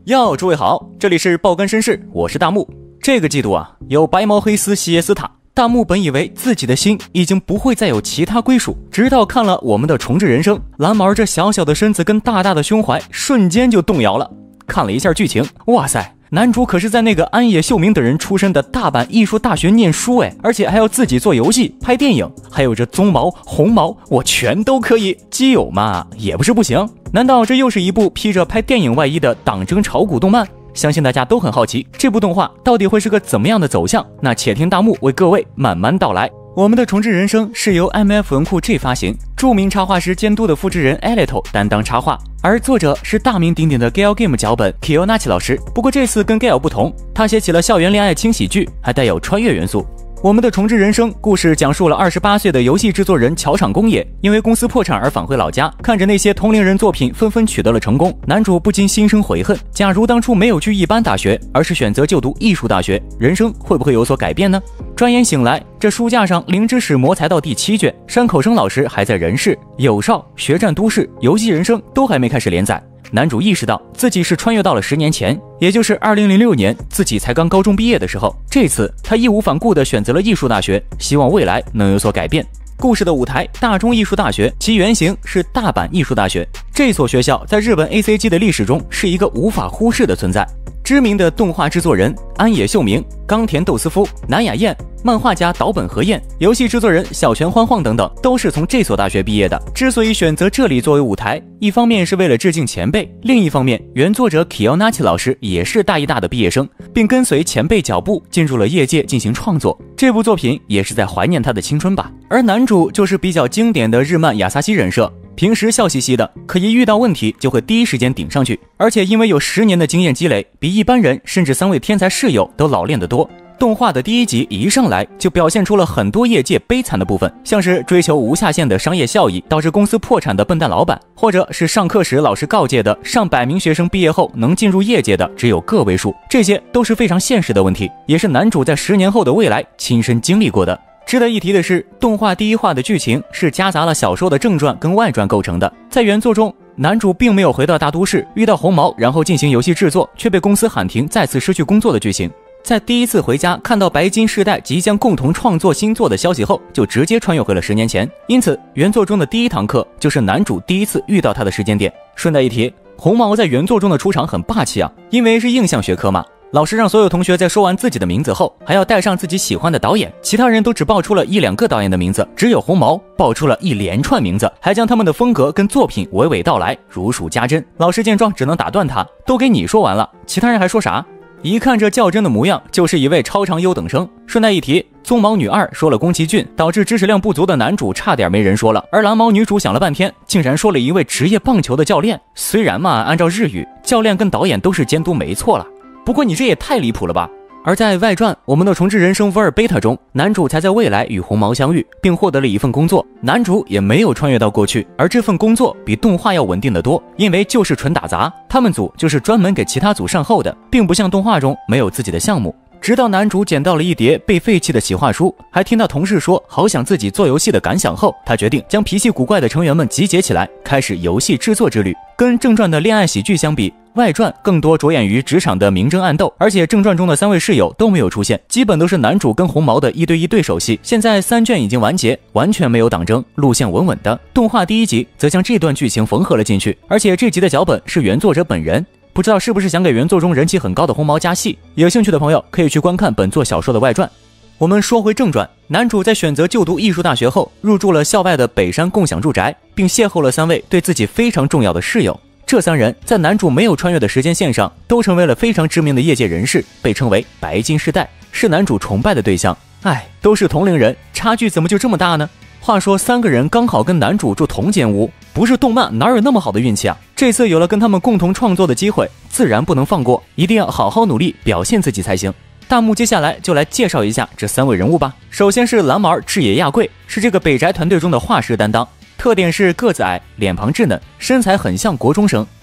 哟，诸位好，这里是爆肝绅士，我是大木。这个季度啊，有白毛黑丝西耶斯塔。大木本以为自己的心已经不会再有其他归属，直到看了我们的重置人生，蓝毛这小小的身子跟大大的胸怀瞬间就动摇了。看了一下剧情，哇塞，男主可是在那个安野秀明等人出身的大阪艺术大学念书哎，而且还要自己做游戏、拍电影，还有这棕毛、红毛，我全都可以。基友嘛，也不是不行。难道这又是一部披着拍电影外衣的党争炒股动漫？相信大家都很好奇，这部动画到底会是个怎么样的走向？那且听大木为各位慢慢道来。我们的重置人生是由 MF 文库 G 发行，著名插画师监督的复制人 Elito 担当插画，而作者是大名鼎鼎的 Gal Game 脚本 Kiyonachi 老师。不过这次跟 Gal 不同，他写起了校园恋爱轻喜剧，还带有穿越元素。我们的重置人生故事讲述了28岁的游戏制作人桥场公也因为公司破产而返回老家，看着那些同龄人作品纷纷取得了成功，男主不禁心生悔恨。假如当初没有去一般大学，而是选择就读艺术大学，人生会不会有所改变呢？转眼醒来，这书架上《灵之使魔》才到第7卷，山口生老师还在人世，友少、决战都市、游戏人生都还没开始连载。男主意识到自己是穿越到了10年前，也就是2006年，自己才刚高中毕业的时候。这次他义无反顾地选择了艺术大学，希望未来能有所改变。故事的舞台大中艺术大学，其原型是大阪艺术大学。这所学校在日本 ACG 的历史中是一个无法忽视的存在。知名的动画制作人安野秀明、冈田斗司夫、南雅彦，漫画家岛本和彦，游戏制作人小泉欢晃等等，都是从这所大学毕业的。之所以选择这里作为舞台，一方面是为了致敬前辈，另一方面原作者 Kiyonachi 老师也是大一大的毕业生，并跟随前辈脚步进入了业界进行创作。这部作品也是在怀念他的青春吧。而男主就是比较经典的日漫亚萨西人设，平时笑嘻嘻的，可一遇到问题就会第一时间顶上去，而且因为有10年的经验积累，比一般人甚至3位天才室友都老练得多。动画的第1集一上来就表现出了很多业界悲惨的部分，像是追求无下限的商业效益导致公司破产的笨蛋老板，或者是上课时老师告诫的上百名学生毕业后能进入业界的只有个位数，这些都是非常现实的问题，也是男主在10年后的未来亲身经历过的。值得一提的是，动画第1话的剧情是夹杂了小说的正传跟外传构成的。在原作中，男主并没有回到大都市遇到红毛然后进行游戏制作，却被公司喊停再次失去工作的剧情。在第一次回家看到白金世代即将共同创作新作的消息后，就直接穿越回了10年前。因此原作中的第1堂课就是男主第一次遇到他的时间点。顺带一提，红毛在原作中的出场很霸气啊，因为是印象学科嘛，老师让所有同学在说完自己的名字后还要带上自己喜欢的导演，其他人都只报出了1、2个导演的名字，只有红毛报出了一连串名字，还将他们的风格跟作品娓娓道来，如数家珍。老师见状只能打断他，都给你说完了，其他人还说啥？一看这较真的模样，就是一位超长优等生。顺带一提，棕毛女2说了宫崎骏，导致知识量不足的男主差点没人说了，而蓝毛女主想了半天，竟然说了一位职业棒球的教练。虽然嘛，按照日语，教练跟导演都是监督没错了，不过你这也太离谱了吧。而在外传《我们的重置人生 Ver Beta》中，男主才在未来与红毛相遇，并获得了一份工作。男主也没有穿越到过去，而这份工作比动画要稳定得多，因为就是纯打杂，他们组就是专门给其他组善后的，并不像动画中没有自己的项目。直到男主捡到了一叠被废弃的企划书，还听到同事说好想自己做游戏的感想后，他决定将脾气古怪的成员们集结起来，开始游戏制作之旅。跟正传的恋爱喜剧相比，外传更多着眼于职场的明争暗斗，而且正传中的3位室友都没有出现，基本都是男主跟红毛的1对1对手戏。现在3卷已经完结，完全没有党争，路线稳稳的。动画第1集则将这段剧情缝合了进去，而且这集的脚本是原作者本人，不知道是不是想给原作中人气很高的红毛加戏。有兴趣的朋友可以去观看本作小说的外传。我们说回正传，男主在选择就读艺术大学后，入住了校外的北山共享住宅，并邂逅了3位对自己非常重要的室友。这3人在男主没有穿越的时间线上，都成为了非常知名的业界人士，被称为白金世代，是男主崇拜的对象。都是同龄人，差距怎么就这么大呢？话说3个人刚好跟男主住同间屋，不是动漫哪有那么好的运气啊？这次有了跟他们共同创作的机会，自然不能放过，一定要好好努力表现自己才行。大木接下来就来介绍一下这3位人物吧。首先是蓝毛志野亚贵，是这个北宅团队中的画师担当，特点是个子矮，脸庞稚嫩，身材很像国中生。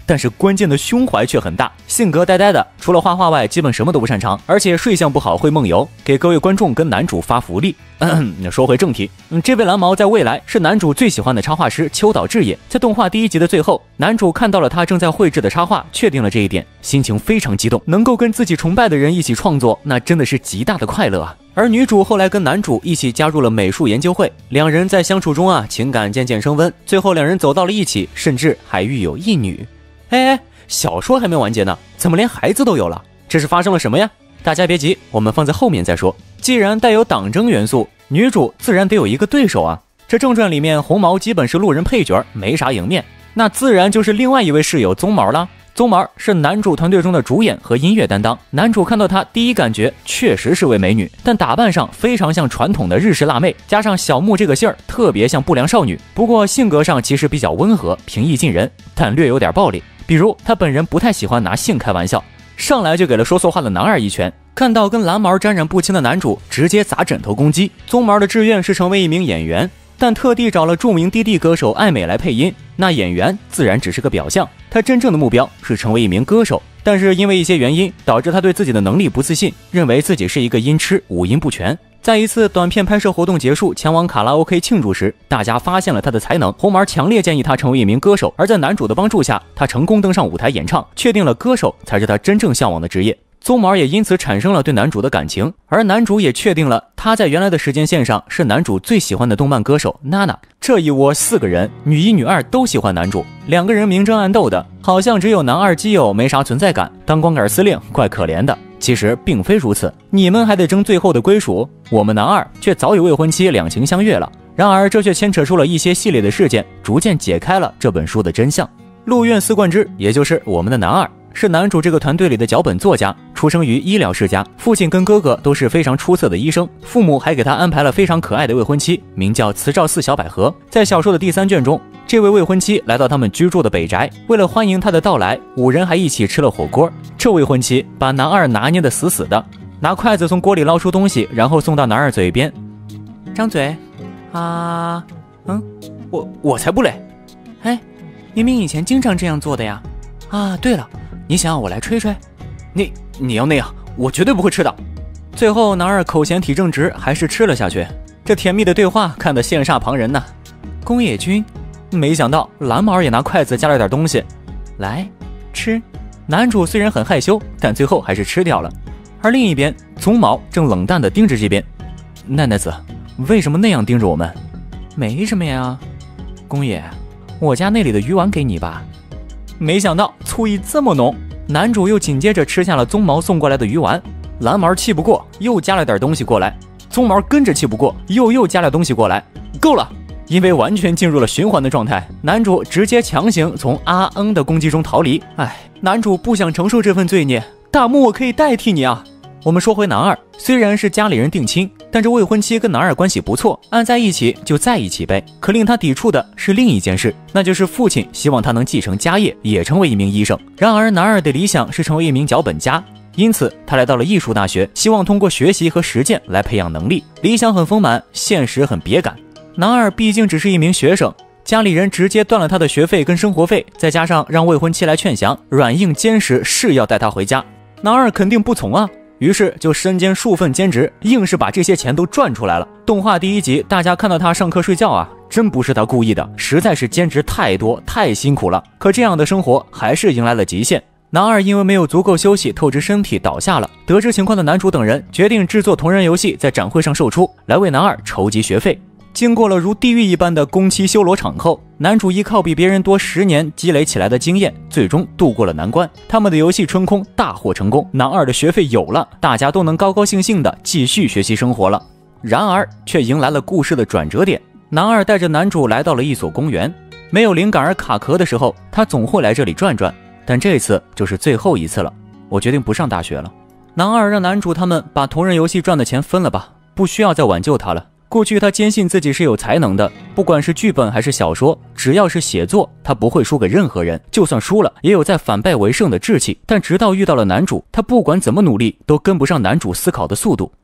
但是关键的胸怀却很大，性格呆呆的，除了画画外，基本什么都不擅长，而且睡相不好，会梦游，给各位观众跟男主发福利。说回正题，这位蓝毛在未来是男主最喜欢的插画师秋岛智也。在动画第1集的最后，男主看到了他正在绘制的插画，确定了这一点，心情非常激动，能够跟自己崇拜的人一起创作，那真的是极大的快乐啊。而女主后来跟男主一起加入了美术研究会，两人在相处中情感渐渐升温，最后两人走到了一起，甚至还育有一女。小说还没完结呢，怎么连孩子都有了？这是发生了什么呀？大家别急，我们放在后面再说。既然带有党争元素，女主自然得有一个对手啊。这正传里面红毛基本是路人配角，没啥赢面，那自然就是另外一位室友棕毛啦。棕毛是男主团队中的主演和音乐担当，男主看到她第一感觉确实是位美女，但打扮上非常像传统的日式辣妹，加上小木这个姓儿特别像不良少女。不过性格上其实比较温和，平易近人，但略有点暴力。比如他本人不太喜欢拿性开玩笑，上来就给了说错话的男二一拳。看到跟蓝毛沾染不清的男主，直接砸枕头攻击。棕毛的志愿是成为一名演员，但特地找了著名滴滴歌手艾美来配音，那演员自然只是个表象，他真正的目标是成为一名歌手。但是因为一些原因，导致他对自己的能力不自信，认为自己是一个音痴，五音不全。在一次短片拍摄活动结束，前往卡拉 OK 庆祝时，大家发现了他的才能，红毛强烈建议他成为一名歌手。而在男主的帮助下，他成功登上舞台演唱，确定了歌手才是他真正向往的职业。棕毛也因此产生了对男主的感情，而男主也确定了他在原来的时间线上是男主最喜欢的动漫歌手娜娜。这一窝4个人，女一女二都喜欢男主，2个人明争暗斗的，好像只有男二基友没啥存在感，当光杆司令怪可怜的。其实并非如此，你们还得争最后的归属，我们男二却早已未婚妻，两情相悦了。然而这却牵扯出了一些系列的事件，逐渐解开了这本书的真相。陆院四冠之，也就是我们的男二，是男主这个团队里的脚本作家，出生于医疗世家，父亲跟哥哥都是非常出色的医生，父母还给他安排了非常可爱的未婚妻，名叫慈照寺小百合。在小说的第3卷中，这位未婚妻来到他们居住的北宅，为了欢迎他的到来，5人还一起吃了火锅。这未婚妻把男二拿捏得死死的，拿筷子从锅里捞出东西，然后送到男二嘴边，张嘴啊，我才不嘞！哎，明明以前经常这样做的呀！啊，对了，你想要我来吹吹？你要那样，我绝对不会吃的。最后男二口嫌体正直，还是吃了下去。这甜蜜的对话看得羡煞旁人呢。宫野君，没想到蓝毛也拿筷子夹了点东西，来吃。男主虽然很害羞，但最后还是吃掉了。而另一边，棕毛正冷淡地盯着这边。奈奈子，为什么那样盯着我们？没什么呀，宫野，我家那里的鱼丸给你吧。没想到醋意这么浓，男主又紧接着吃下了棕毛送过来的鱼丸。蓝毛气不过，又加了点东西过来。棕毛跟着气不过，又加了东西过来。够了！因为完全进入了循环的状态，男主直接强行从阿恩的攻击中逃离。男主不想承受这份罪孽，大木我可以代替你啊。我们说回男二，虽然是家里人定亲，但这未婚妻跟男二关系不错，按在一起就在一起呗。可令他抵触的是另一件事，那就是父亲希望他能继承家业，也成为一名医生。然而男二的理想是成为一名脚本家，因此他来到了艺术大学，希望通过学习和实践来培养能力。理想很丰满，现实很别感。男二毕竟只是一名学生，家里人直接断了他的学费跟生活费，再加上让未婚妻来劝降，软硬兼施是要带他回家。男二肯定不从啊，于是就身兼数份兼职，硬是把这些钱都赚出来了。动画第1集，大家看到他上课睡觉啊，真不是他故意的，实在是兼职太多太辛苦了。可这样的生活还是迎来了极限。男二因为没有足够休息，透支身体倒下了。得知情况的男主等人决定制作同人游戏，在展会上售出，来为男二筹集学费。经过了如地狱一般的工期修罗场后，男主依靠比别人多10年积累起来的经验，最终度过了难关。他们的游戏春空大获成功，男二的学费有了，大家都能高高兴兴的继续学习生活了。然而却迎来了故事的转折点。男二带着男主来到了一所公园，没有灵感而卡壳的时候，他总会来这里转转，但这次就是最后一次了。我决定不上大学了。男二让男主他们把同人游戏赚的钱分了吧，不需要再挽救他了。过去他坚信自己是有才能的，不管是剧本还是小说，只要是写作，他不会输给任何人，就算输了也有再反败为胜的志气。但直到遇到了男主，他不管怎么努力都跟不上男主思考的速度。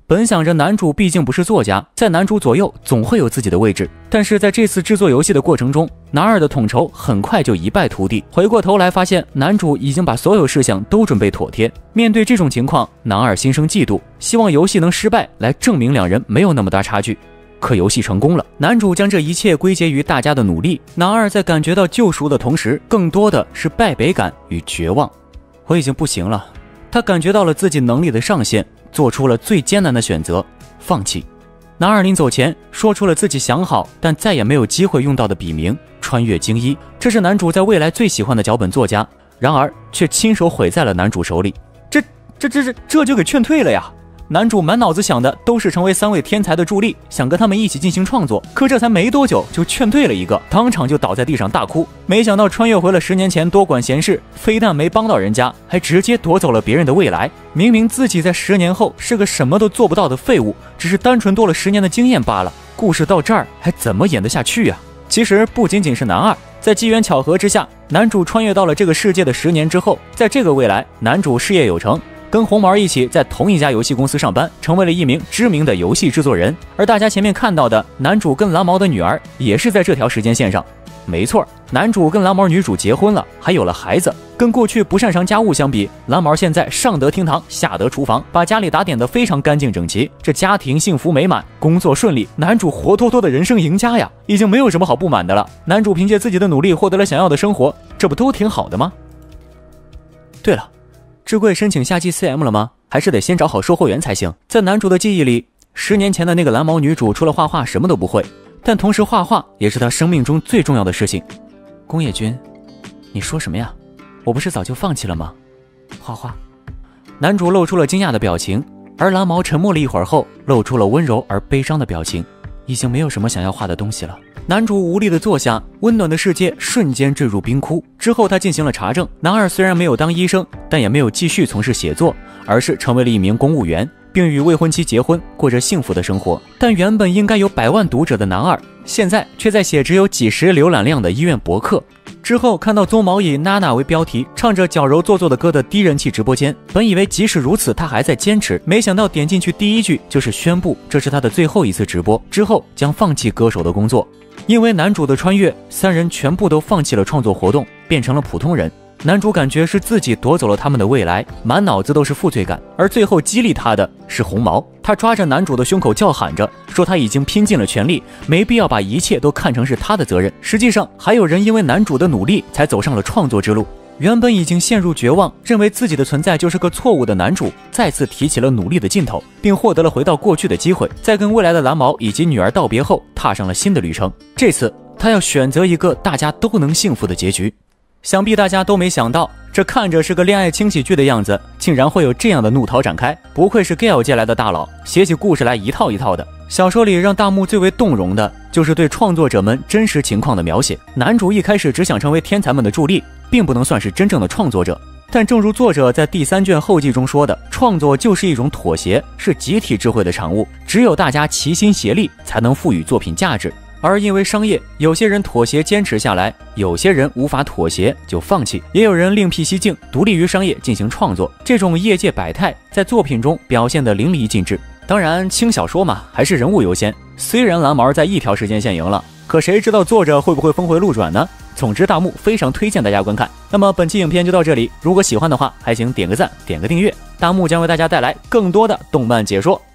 本想着男主毕竟不是作家，在男主左右总会有自己的位置，但是在这次制作游戏的过程中，男二的统筹很快就一败涂地。回过头来发现男主已经把所有事项都准备妥帖。面对这种情况，男二心生嫉妒，希望游戏能失败来证明两人没有那么大差距。可游戏成功了，男主将这一切归结于大家的努力，男二在感觉到救赎的同时，更多的是败北感与绝望。我已经不行了，他感觉到了自己能力的上限，做出了最艰难的选择，放弃。男二临走前说出了自己想好但再也没有机会用到的笔名穿越京一，这是男主在未来最喜欢的脚本作家，然而却亲手毁在了男主手里。这就给劝退了呀。男主满脑子想的都是成为3位天才的助力，想跟他们一起进行创作，可这才没多久就劝退了一个，当场就倒在地上大哭。没想到穿越回了10年前，多管闲事，非但没帮到人家，还直接夺走了别人的未来。明明自己在10年后是个什么都做不到的废物，只是单纯多了10年的经验罢了。故事到这儿还怎么演得下去呀？其实不仅仅是男二，在机缘巧合之下，男主穿越到了这个世界的10年之后，在这个未来，男主事业有成，跟红毛一起在同一家游戏公司上班，成为了一名知名的游戏制作人。而大家前面看到的男主跟蓝毛的女儿也是在这条时间线上。没错，男主跟蓝毛女主结婚了，还有了孩子。跟过去不擅长家务相比，蓝毛现在上得厅堂，下得厨房，把家里打点得非常干净整齐，这家庭幸福美满，工作顺利，男主活脱脱的人生赢家呀，已经没有什么好不满的了。男主凭借自己的努力获得了想要的生活，这不都挺好的吗？对了，志贵申请夏季 CM 了吗？还是得先找好售货员才行。在男主的记忆里，10年前的那个蓝毛女主除了画画什么都不会，但同时画画也是他生命中最重要的事情。宫野君，你说什么呀？我不是早就放弃了吗？画画。男主露出了惊讶的表情，而蓝毛沉默了一会儿后，露出了温柔而悲伤的表情。已经没有什么想要画的东西了。男主无力地坐下，温暖的世界瞬间坠入冰窟。之后他进行了查证，男二虽然没有当医生，但也没有继续从事写作，而是成为了一名公务员，并与未婚妻结婚，过着幸福的生活。但原本应该有100万读者的男二，现在却在写只有几十浏览量的医院博客。之后看到鬃毛以娜娜为标题，唱着矫揉做作的歌的低人气直播间，本以为即使如此他还在坚持，没想到点进去第一句就是宣布这是他的最后一次直播，之后将放弃歌手的工作。因为男主的穿越，3人全部都放弃了创作活动，变成了普通人。男主感觉是自己夺走了他们的未来，满脑子都是负罪感。而最后激励他的是红毛，他抓着男主的胸口叫喊着，说他已经拼尽了全力，没必要把一切都看成是他的责任。实际上还有人因为男主的努力才走上了创作之路。原本已经陷入绝望，认为自己的存在就是个错误的男主，再次提起了努力的劲头，并获得了回到过去的机会。在跟未来的蓝毛以及女儿道别后，踏上了新的旅程。这次他要选择一个大家都能幸福的结局。想必大家都没想到，这看着是个恋爱轻喜剧的样子，竟然会有这样的怒涛展开。不愧是 Gale 界来的大佬，写起故事来一套一套的。小说里让大木最为动容的就是对创作者们真实情况的描写。男主一开始只想成为天才们的助力，并不能算是真正的创作者。但正如作者在第3卷后记中说的，创作就是一种妥协，是集体智慧的产物，只有大家齐心协力，才能赋予作品价值。而因为商业，有些人妥协坚持下来，有些人无法妥协就放弃，也有人另辟蹊径，独立于商业进行创作。这种业界百态在作品中表现得淋漓尽致。当然轻小说嘛，还是人物优先。虽然蓝毛在一条时间线赢了，可谁知道作者会不会峰回路转呢？总之大木非常推荐大家观看。那么本期影片就到这里，如果喜欢的话还请点个赞，点个订阅，大木将为大家带来更多的动漫解说。